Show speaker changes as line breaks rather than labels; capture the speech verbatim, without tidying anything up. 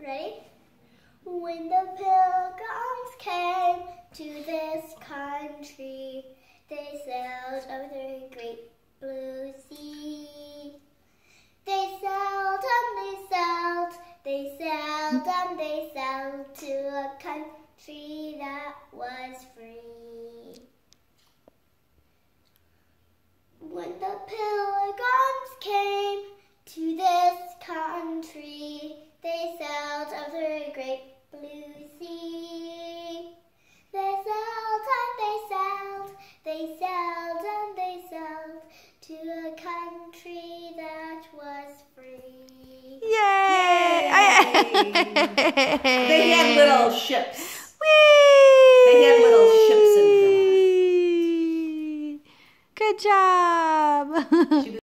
Ready? When the pilgrims came to this country, they sailed over the great blue sea. They sailed and they sailed, they sailed and they sailed to a country that was free. When the pilgrims came to this country, they sailed over the great blue sea. They sailed and they sailed, they sailed and they sailed to a country that was free.
Yay! Yay.
They had little ships.
Whee!
They had little ships in them.
Good job.